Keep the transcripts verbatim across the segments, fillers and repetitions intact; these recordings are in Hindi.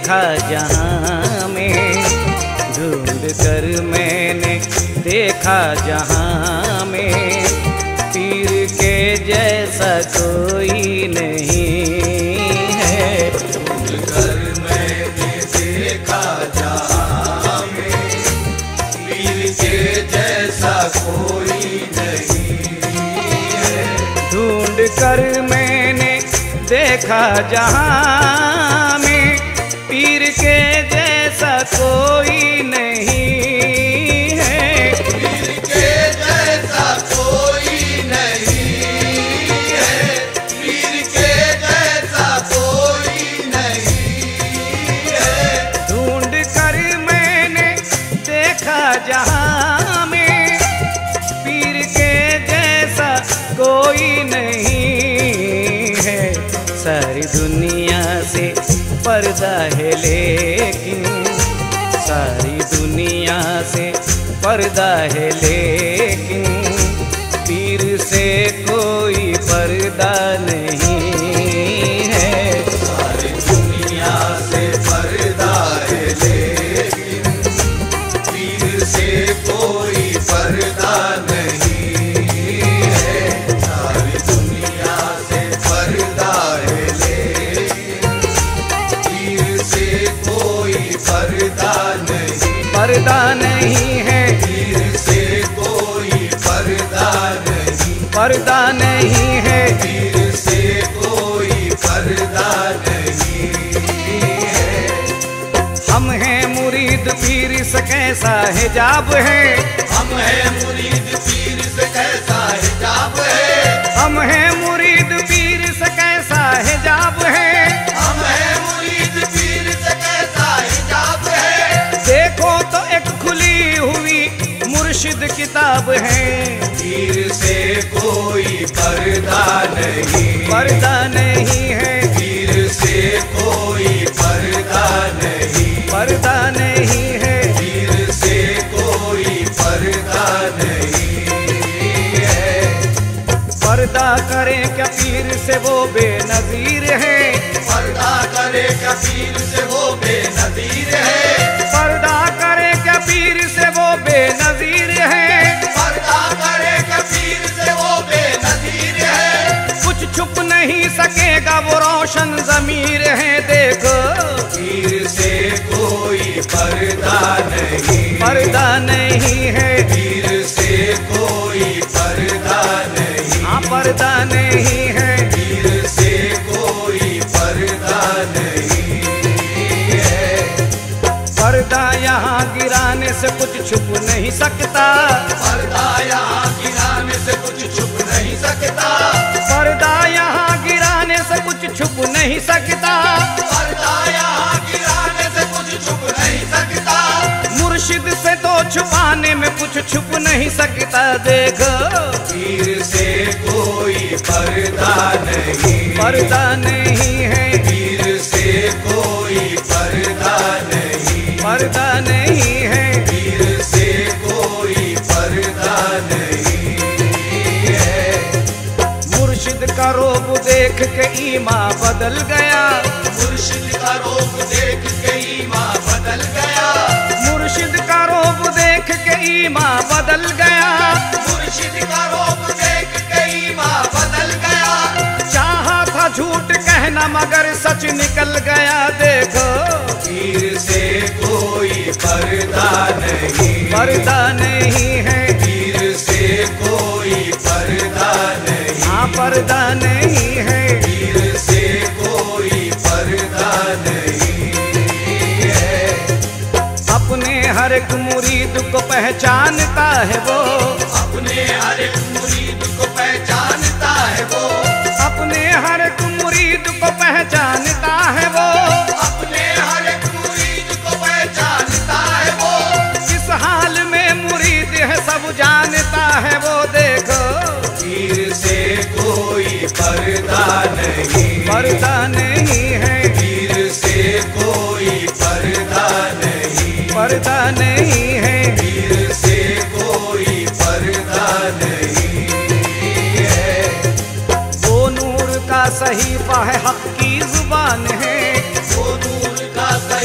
देखा जहां में, ढूंढ कर मैंने देखा जहां में, पीर के जैसा कोई नहीं है। ढूंढ कर मैंने देखा जहां में, पीर के जैसा कोई नहीं है। ढूंढ कर मैंने देखा जहां में, पीर के जैसा कोई नहीं है। पीर के जैसा कोई नहीं है, पीर के जैसा कोई नहीं है। ढूंढ कर मैंने देखा जहां में, पीर के जैसा कोई नहीं है। सारी दुनिया से पर्दा है लेकिन, सारी दुनिया से पर्दा है लेकिन, पीर से कोई पर्दा नहीं है। सारी दुनिया से पर्दा है लेकिन, पीर से कोई पर्दा नहीं है। सारी दुनिया से पर्दा है लेकिन, पीर से कोई पर्दा नहीं। पर्दा नहीं है, पीर से कोई पर्दा नहीं। पर्दा नहीं है, पीर से कोई पर्दा नहीं है। हम हैं मुरीद पीर से कैसा हिजाब है, हम हैं मुरीद पीर से कैसा हिजाब है। हम हैं मुरीद पीर से कैसा हिजाब है। हम हैं मुरीद पीर से कैसा हिजाब है। देखो तो एक खुली हुई मुर्शिद किताब है, पीर से कोई पर्दा नहीं। पर्दा नहीं है, पीर से कोई पर्दा नहीं। पर्दा नहीं है, पीर से कोई पर्दा नहीं है। पर्दा करे क्या पीर से वो बेनजीर है। पर्दा करे क्या पीर से वो बेनजीर है। पर्दा करे क्या पीर से वो बेनजीर है। पर्दा करे क्या पीर से वो बेनजीर है। कुछ छुप नहीं सकेगा वो रोशन ज़मीर है। देखो पीर से कोई पर्दा नहीं। पर्दा नहीं है, पीर से कोई पर्दा नहीं। हाँ पर्दा नहीं है, पीर से कोई पर्दा नहीं है। पर्दा यहाँ गिराने से कुछ छुप नहीं सकता। पर्दा यहाँ गिराने से कुछ छुप नहीं सकता। पर्दा यहाँ गिराने से कुछ छुप नहीं सकता। पर्दा यहाँ गिराने से कुछ छुप नहीं सकता। मुर्शिद से तो छुपाने में कुछ छुप नहीं सकता। देखो पीर से कोई पर्दा नहीं। पर्दा नहीं है, पीर से कोई पर्दा नहीं। पर्दा नहीं है, पीर से कोई पर्दा नहीं है। मुर्शिद का रूप देख के ईमान बदल गया। मुर्शिद का रूप देख के ईमान बदल गया। मुर्शिद का रूप देख के ईमान बदल गया। मुर्शिद का रूप देख के ईमान बदल गया। चाहा था झूठ कहना मगर सच निकल गया। देखो पीर से कोई पर्दा नहीं। पर्दा नहीं है, पीर से कोई पर्दा नहीं। हाँ पर्दा नहीं है, पीर से कोई पर्दा नहीं है। अपने हर एक मुरीद को पहचानता है वो। अपने हर एक मुरीद को पहचानता है वो। अपने हर एक मुरीद को पहचानता है वो। अपने हर एक मुरीद को पहचानता है वो। किस हाल में मुरीद है सब जानता है वो। देखो पीर से कोई पर्दा नहीं। पर्दा नहीं है, पीर से कोई पर्दा नहीं। पर्दा नहीं है, पीर से कोई पर्दा नहीं है। सहीफा है हक की जुबान है। वो नूर का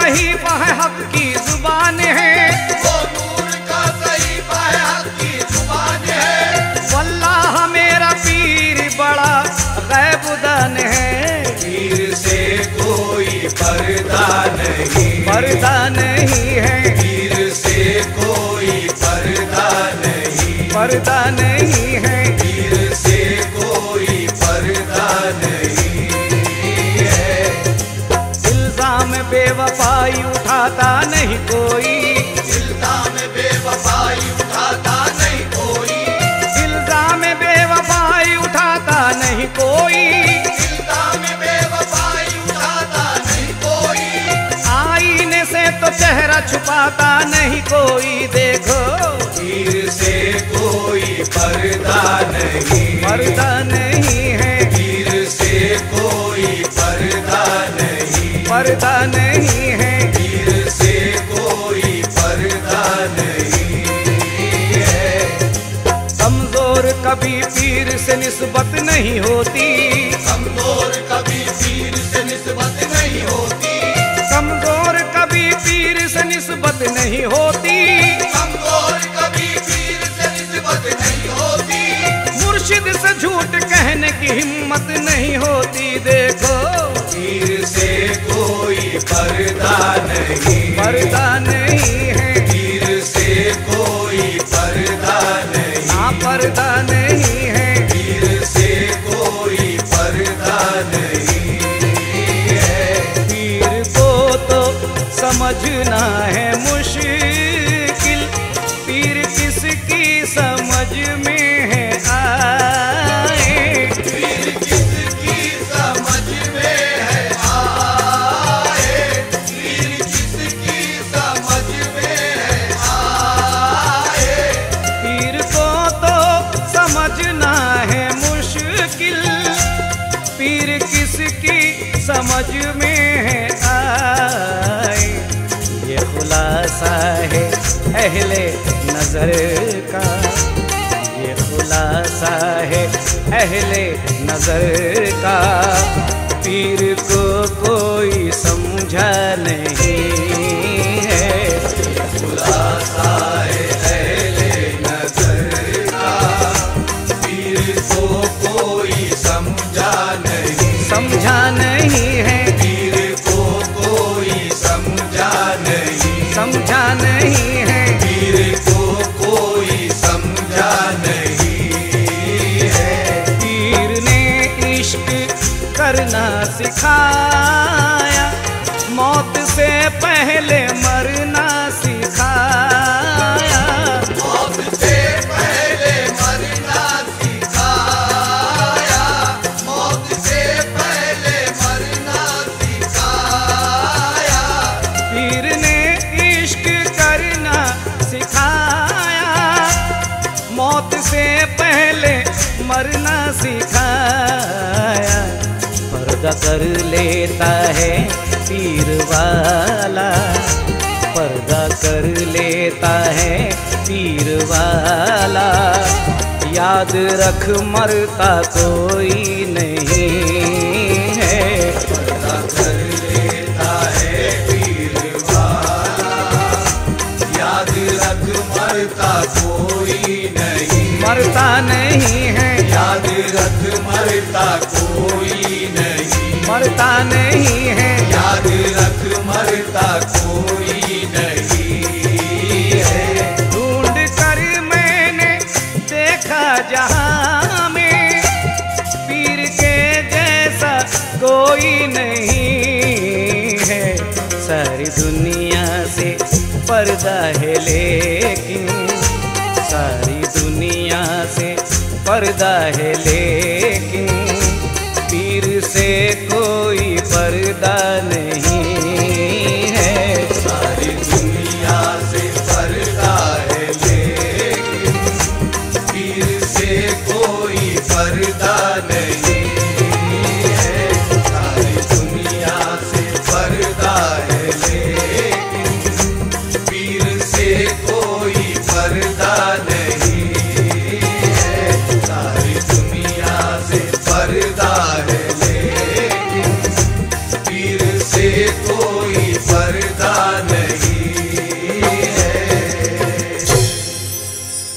सहीफा है हक की जुबान है, वो नूर का सहीफा है हक की जुबान है। वल्लाह मेरा पीर बड़ा गैबुदान है, पीर से कोई पर्दा नहीं, पर्दा नहीं है, पीर से कोई पर्दा नहीं, पर्दा नहीं है, पीर से कोई पर्दा नहीं है। इल्जाम बेवफाई उठाता नहीं कोई, इल्जाम बेवफाई उठाता नहीं कोई, इल्जाम बेवफाई उठाता नहीं कोई, इल्जाम बेवफाई उठाता नहीं कोई। आईने से तो चेहरा छुपाता नहीं कोई, देखो पीर से कोई पर्दा नहीं, पर्दा नहीं है, पीर से कोई पर्दा नहीं, पर्दा नहीं है, पीर से कोई पर्दा नहीं है। कमजोर कभी पीर से निस्बत नहीं होती, कमजोर कभी पीर से निस्बत नहीं होती, कमजोर कभी पीर से निस्बत नहीं होती, कमजोर कभी पीर से निस्बत नहीं होती। मुर्शिद से झूठ कहने की हिम्मत नहीं होती, देखो पीर से कोई पर्दा नहीं, पर्दा नहीं है, पीर से कोई पर्दा नहीं, हाँ पर्दा नहीं है, पीर से कोई पर्दा नहीं है। पीर को तो समझना है मुश्किल, पीर किसकी समझ में है आए, पीर किसकी समझ में है आए, पीर किसकी समझ में है आए। पीर को तो समझना है मुश्किल, पीर किसकी समझ में है आए। ये खुलासा है अहले नजर का, ये खुलासा है अहले नजर का, पीर को कोई समझा नहीं है, खुलासा है अहले नज़र का, पीर को कोई समझा नहीं, समझा नहीं है, पीर को कोई समझा नहीं, समझा नहीं है, पीर को कोई समझा नहीं है। पीर ने इश्क करना सिखाया, मौत से पहले मरना सिखाया, मौत से पहले मरना सिखाया, मौत से पहले मरना सिखाया। पीर ने इश्क करना सिखाया, मौत से पहले मरना सिखाया, पर्दा कर लेता है पीर वाला, पर्दा कर लेता है पीर वाला, याद रख मरता कोई नहीं है, पर्दा कर लेता है पीर वाला, याद रख मरता कोई नहीं, मरता नहीं है, याद रख मरता कोई नहीं, मरता नहीं है, याद रख मरता कोई नहीं है। ढूंढ कर मैंने देखा जहां में, पीर के जैसा कोई नहीं है, सारी दुनिया से पर्दा है लेकिन, सारी दुनिया से पर्दा है लेकिन, पीर से कोई पर्दा नहीं है, सारी दुनिया से पर्दा है लेकिन, पीर से कोई पर्दा नहीं